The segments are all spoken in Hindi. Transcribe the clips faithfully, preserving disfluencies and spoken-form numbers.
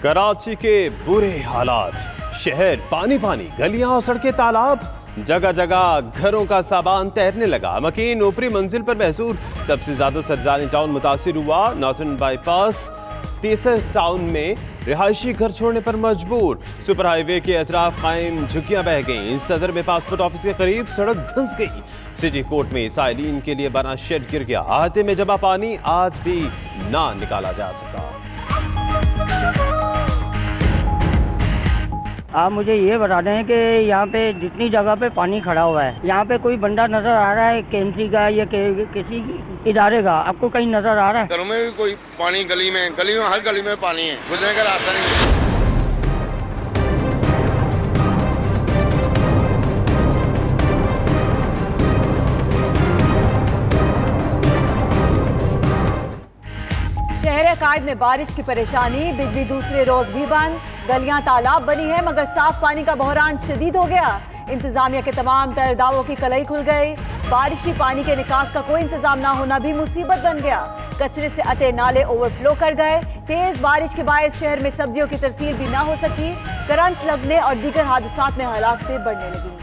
कराची के बुरे हालात, शहर पानी पानी, गलियां और सड़कें तालाब, जगह जगह घरों का सामान तैरने लगा। मकीन ऊपरी मंजिल पर महसूर। सबसे ज्यादा सरजानी टाउन मुतासिर हुआ। नॉर्थन बाईपास तीसर टाउन में रिहायशी घर छोड़ने पर मजबूर। सुपर हाईवे के अतराफ कायम झुग्गियां बह गईं। सदर में पासपोर्ट ऑफिस के करीब सड़क धंस गई। सिटी कोर्ट में साइलिन के लिए बना शेड गिर गया। अहाते में जमा पानी आज भी ना निकाला जा सका। आप मुझे ये बता दें कि यहाँ पे जितनी जगह पे पानी खड़ा हुआ है, यहाँ पे कोई बंदा नजर आ रहा है केएमसी का या किसी इदारे का? आपको कहीं नजर आ रहा है? घरों में भी कोई पानी, गली में गली में हर गली में पानी है, गुजरने का रास्ता नहीं है। शहर कायद में बारिश की परेशानी, बिजली दूसरे रोज भी बंद। गलियां तालाब बनी है मगर साफ पानी का बहरान शदीद हो गया। इंतजामिया के तमाम तर दावों की कलई खुल गई। बारिशी पानी के निकास का कोई इंतजाम ना होना भी मुसीबत बन गया। कचरे से अटे नाले ओवरफ्लो कर गए। तेज बारिश के बायस शहर में सब्जियों की तरसील भी ना हो सकी। करंट लगने और दीगर हादसात में हलाकतें बढ़ने लगी।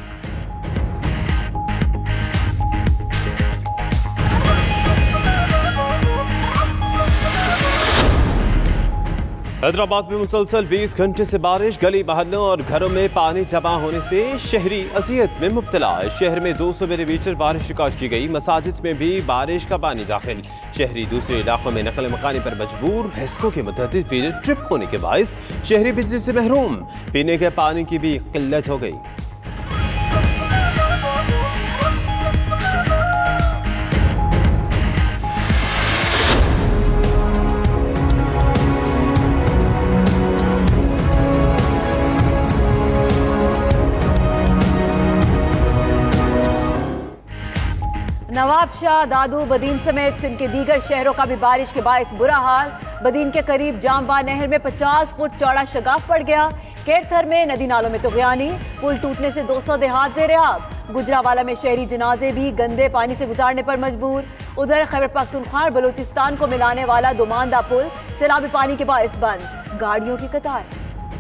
हैदराबाद में मुसलसल बीस घंटे से बारिश। गली मोहल्लों और घरों में पानी जमा होने से शहरी अजियत में मुब्तला। शहर में दो सौ मिलीमीटर बारिश रिकॉर्ड की गई। मसाजिद में भी बारिश का पानी दाखिल। शहरी दूसरे इलाकों में नकल मकानी पर मजबूर। हेस्को के मुतअद्दिद फीडर ट्रिप होने के बायस शहरी बिजली से महरूम। पीने के पानी की भी किल्लत हो गई। नवाब शाह, दादू, बदीन समेत सिंध के दीगर शहरों का भी बारिश के बायस बुरा हाल। बदीन के करीब जामबा नहर में पचास फुट चौड़ा शगाफ पड़ गया। केरथर में नदी नालों में तुगयानी, पुल टूटने से दो सौ देहात ज़ेरे आब। गुजरावाला में शहरी जनाजे भी गंदे पानी से गुजारने पर मजबूर। उधर खैबर पख्तूनख्वा और बलूचिस्तान को मिलाने वाला दुमांदा पुल सैलाबी पानी के बायस बंद। गाड़ियों की कतार।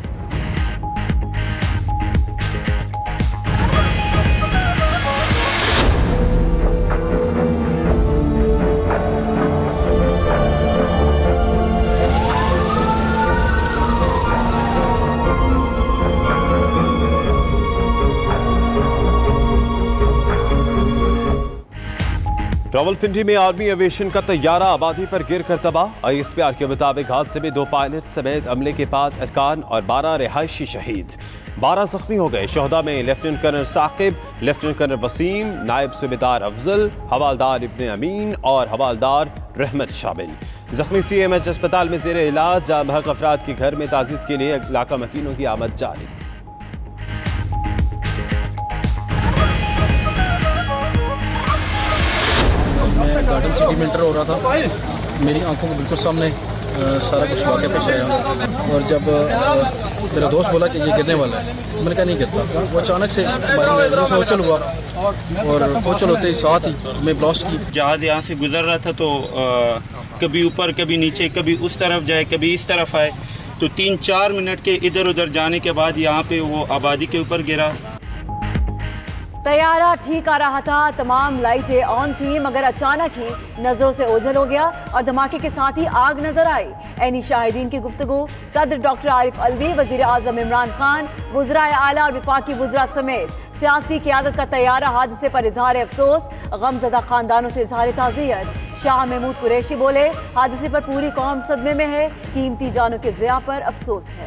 रावलपिंडी में आर्मी एविएशन का तैयारा आबादी पर गिर कर तबाह। आई एस पी आर के मुताबिक हादसे में दो पायलट समेत अमले के पांच अरकान और बारह रिहायशी शहीद, बारह जख्मी हो गए। शोहदा में lieutenant colonel Saqib, lieutenant colonel Waseem, नायब सूबेदार अफजल, हवालदार इब्ने अमीन और हवालदार रहमत शामिल। जख्मी सी एम एच अस्पताल में जेर इलाज। जाम बहक अफराद के घर में ताज़ियत के लिए इलाका मकीनों की आमद जारी। गार्डन सिटी में इंटर हो रहा था, मेरी आंखों के बिल्कुल सामने आ, सारा कुछ वाक़या पेश आया। और जब आ, मेरा दोस्त बोला कि ये गिरने वाला है, मैंने कहा नहीं गिरता। वो अचानक से होचल हुआ और होचल होते ही साथ ही मैं ब्लास्ट की। जहाज यहाँ से गुजर रहा था तो आ, कभी ऊपर कभी नीचे, कभी उस तरफ जाए कभी इस तरफ आए, तो तीन चार मिनट के इधर उधर जाने के बाद यहाँ पे वो आबादी के ऊपर गिरा। तैयारा ठीक आ रहा था, तमाम लाइटें ऑन थी, मगर अचानक ही नजरों से ओझल हो गया और धमाके के साथ ही आग नजर आई। ऐनी शाहिदीन की गुफ्तगू। सदर डॉक्टर आरिफ अलवी, वजीर आजम इमरान खान, वज़राए आला और वफाकी वज़रा समेत सियासी क़यादत का तैयारा हादसे पर इजहार अफसोस। गमज़दा खानदानों से इजहार ताज़ियत। शाह महमूद कुरैशी बोले, हादसे पर पूरी कौम सदमे में है, कीमती जानों के ज़िया पर अफसोस है।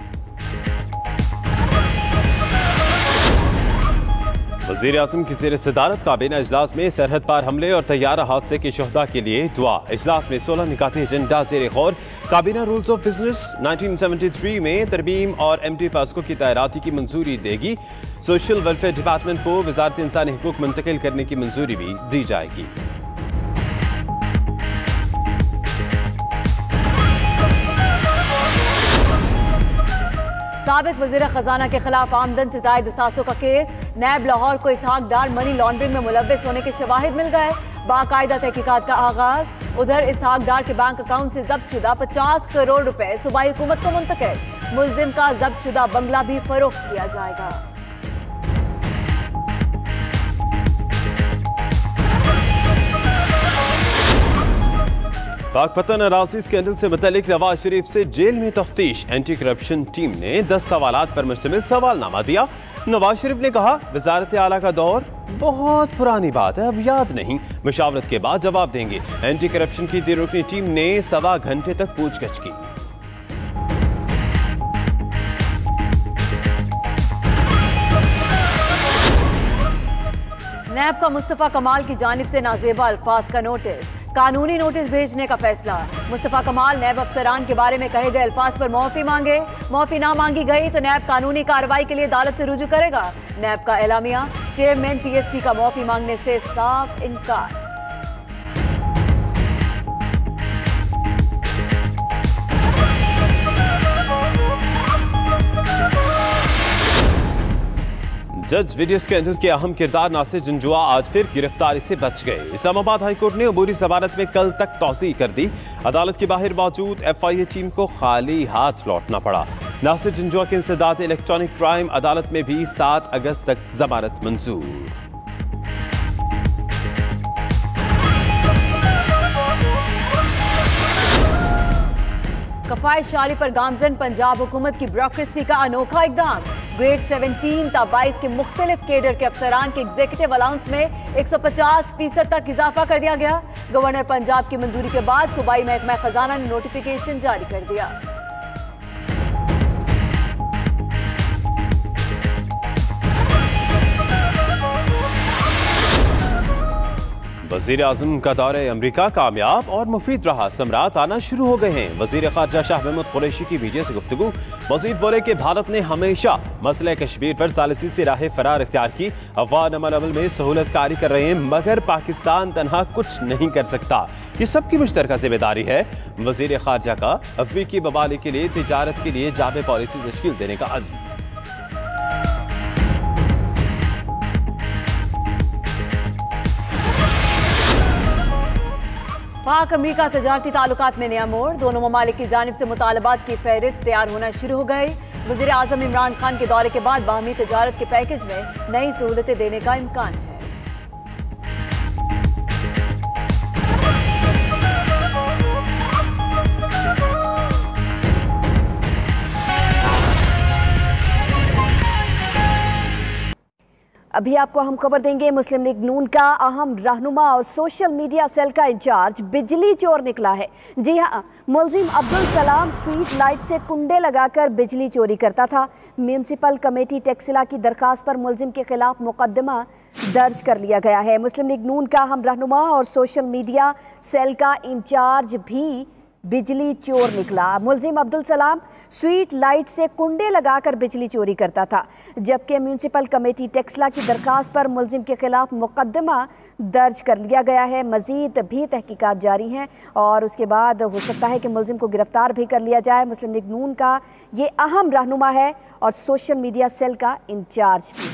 वज़ीर आज़म की ज़ेर सदारत काबीना इजलास में सरहद पार हमले और तैयारा हादसे के शुहदा के लिए दुआ। इजलास में सोलह निकाती एजेंडा ज़ेर गौर। काबीना rules of business nineteen seventy three में तरमीम और एम डी पास्को की तैराती की मंजूरी देगी। सोशल वेलफेयर डिपार्टमेंट को वज़ारत इंसानी हुकूक मुंतकिल करने की मंजूरी भी दी जाएगी। साबिक वज़ीर खजाना के खिलाफ आमदन से ज़ायद असासों का केस। नैब लाहौर को इसहाक डार मनी लॉन्ड्रिंग में मुलव्वस होने के शवाहिद मिल गए। बाकायदा तहकीकात का आगाज। उधर इसहाक डार के बैंक अकाउंट से जब्त शुदा पचास करोड़ रुपए सूबाई हुकूमत को मुंतकिल। मुल्जिम का जब्त शुदा बंगला भी फरोख्त किया जाएगा। पाकपतन अराजी स्कैंडल से मुतल्लिक नवाज शरीफ से जेल में तफ्तीश। एंटी करप्शन टीम ने दस सवालात पर मुश्तमिल सवालनामा दिया। नवाज शरीफ ने कहा, वजारत आला का दौर बहुत पुरानी बात है, अब याद नहीं, मशावरत के बाद जवाब देंगे। एंटी करप्शन की तिरुकनी टीम ने सवा घंटे तक पूछगछ की। नैब का मुस्तफा कमाल की जानिब से नाजेबा अल्फाज का नोटिस। कानूनी नोटिस भेजने का फैसला। मुस्तफा कमाल नैब अफसरान के बारे में कहे गए अल्फाज पर मुआफी मांगे। मुआफी ना मांगी गई तो नैब कानूनी कार्रवाई के लिए अदालत से रुजू करेगा। नैब का एलामिया। चेयरमैन पीएसपी का मुआफी मांगने से साफ इनकार। जज वीडियो स्कैंडल के अहम किरदार नासिर जंजुआ आज फिर गिरफ्तारी से बच गए। इस्लामाबाद हाईकोर्ट ने अबूरी जमानत में कल तक तौसीह कर दी। अदालत के बाहर मौजूद एफ आई ए टीम को खाली हाथ लौटना पड़ा। नासिर जंजुआ के इंसदाद इलेक्ट्रॉनिक क्राइम अदालत में भी सात अगस्त तक जमानत मंजूर। कफायत जारी पर गामजन पंजाब हुकूमत की ब्यूरोक्रेसी का अनोखा इकदाम। ग्रेड सेवनटीन ता बाईस के मुख्तलिफ केडर के अफसरान के एग्जीक्यूटिव अलाउंस में एक सौ पचास फीसद तक इजाफा कर दिया गया। गवर्नर पंजाब की मंजूरी के बाद सूबाई महकमा खजाना ने नोटिफिकेशन जारी कर दिया। वजीर आजम का दौरे अमरीका कामयाब और मुफीद रहा। समरात आना शुरू हो गए हैं। वजीर खारजा शाह महमूद कुरैशी की मीडिया से गुफ्तगू। मजीद बोले कि भारत ने हमेशा मसले कश्मीर पर सालिसी से राह फरार इख्तियार की। अफवाह अमल अमल में सहूलत कारी कर रहे हैं, मगर पाकिस्तान तनहा कुछ नहीं कर सकता। ये सबकी मुश्तरका जिम्मेदारी है। वजीर खारजा का अफ्रीकी बबाली के लिए तिजारत के लिए जामे पॉलिसी तश्कील देने का अज़्म। पाक अमरीका तजारती ताल्लुकात में नया मोड़। दोनों ममालिक की जानिब से मुतालबात की फहरिस्त तैयार होना शुरू हो गई। वज़ीर आज़म इमरान खान के दौरे के बाद बाहमी तजारत के पैकेज में नई सहूलतें देने का इम्कान है। अभी आपको हम खबर देंगे। मुस्लिम लीग नून का अहम रहनुमा और सोशल मीडिया सेल का इंचार्ज बिजली चोर निकला है। जी हाँ, मुलजिम अब्दुल सलाम स्ट्रीट लाइट से कुंडे लगाकर बिजली चोरी करता था। म्यूनसिपल कमेटी टेक्सिला की दरखास्त पर मुलजिम के खिलाफ मुकदमा दर्ज कर लिया गया है। मुस्लिम लीग नून का अहम रहनुमा और सोशल मीडिया सेल का इंचार्ज भी बिजली चोर निकला। मुलजिम अब्दुल सलाम स्ट्रीट लाइट से कुंडे लगाकर बिजली चोरी करता था, जबकि म्यूनसिपल कमेटी टेक्सला की दरखास्त पर मुलजिम के खिलाफ मुकदमा दर्ज कर लिया गया है। मजीद भी तहकीकात जारी हैं और उसके बाद हो सकता है कि मुलजिम को गिरफ्तार भी कर लिया जाए। मुस्लिम लीग नून का ये अहम रहनुमा है और सोशल मीडिया सेल का इंचार्ज भी।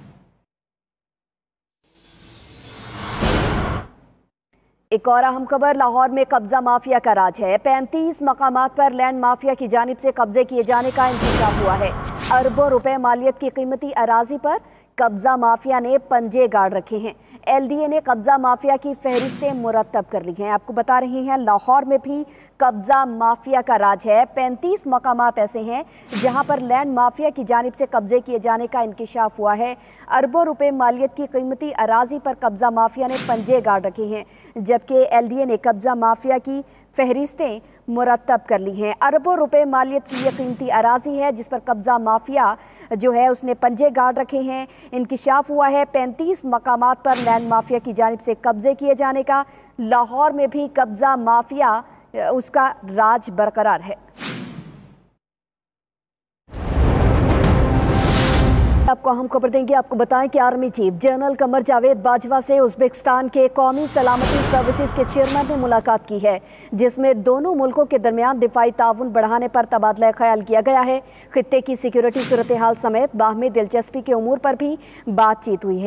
एक और अहम खबर, लाहौर में कब्जा माफिया का राज है। पैंतीस मकामात पर लैंड माफिया की जानिब से कब्जे किए जाने का इंकशाफ हुआ है। अरबों रुपए मालियत की कीमती अराजी पर कब्जा माफिया ने पंजे गाड़ रखे हैं। एलडीए ने कब्जा माफिया की फहरिस्तें मुरतब कर ली हैं। आपको बता रहे हैं, लाहौर में भी कब्जा माफिया का राज है। पैंतीस मकामात ऐसे हैं जहां पर लैंड माफिया की जानिब से कब्जे किए जाने का इंकशाफ हुआ है। अरबों रुपए मालियत की कीमती अराजी पर कब्जा माफिया ने पंजे गाड़ रखे हैं, जबकि एलडीए ने कब्जा माफिया की फहरिस्तें मुरतब कर ली हैं। अरबों रुपए मालियत की यह कीमती अराजी है जिस पर कब्जा माफिया जो है उसने पंजे गाड़ रखे हैं। इंकिशाफ हुआ है पैंतीस मकामात पर लैंड माफिया की जानिब से कब्जे किए जाने का। लाहौर में भी कब्जा माफिया उसका राज बरकरार है। आपको आपको अहम खबर देंगे। आपको बताएं कि army chief general Qamar Javed Bajwa से उज्बेकिस्तान के कौमी सलामती सर्विसेज के चेयरमैन ने मुलाकात की है, जिसमें दोनों मुल्कों के दरमियान दिफाई ताउन बढ़ाने पर तबादला ख्याल किया गया है। खित्ते की सिक्योरिटी सूरत हाल समेत बाहमी दिलचस्पी के उमूर पर भी बातचीत हुई है।